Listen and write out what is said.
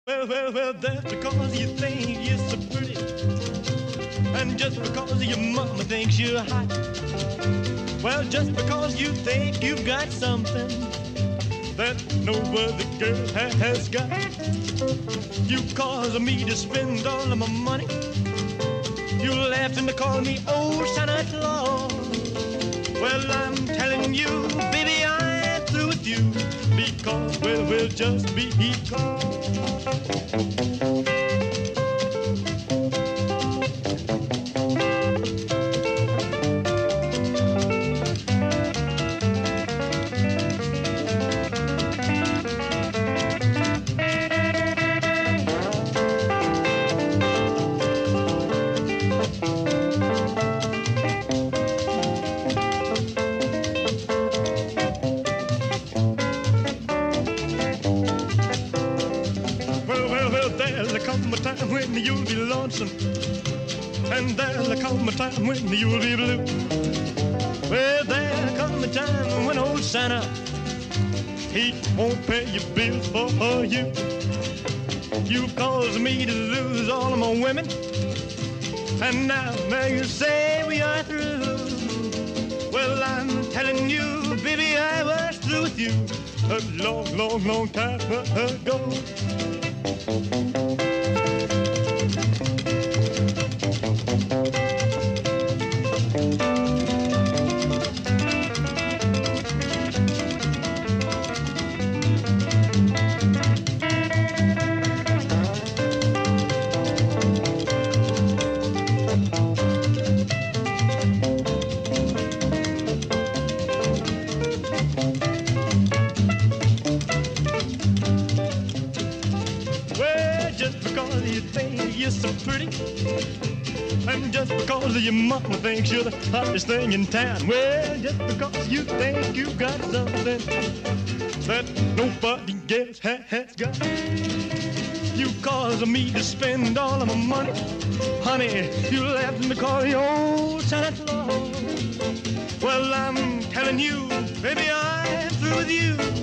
Well, that's because you think you're so pretty. And just because your mama thinks you're hot. Well, just because you think you've got something that no other girl has got. You cause me to spend all of my money. You laughing to call me old Santa Claus. Well, I'm telling you, baby, I'm through with you. Because, well, we'll just be because. There'll come a time when you'll be lonesome, and there'll come a time when you'll be blue. Well, there'll come a time when old Santa, he won't pay your bills for you. You caused me to lose all of my women, and now you say we are through. Well, I'm telling you, baby, I was through with you a long time ago. Just because you think you're so pretty, and just because your mama thinks you're the hottest thing in town. Well, just because you think you got something that nobody else has got. You cause me to spend all of my money. Honey, you laughing to call your old Santa Claus. Well, I'm telling you, baby, I'm through with you.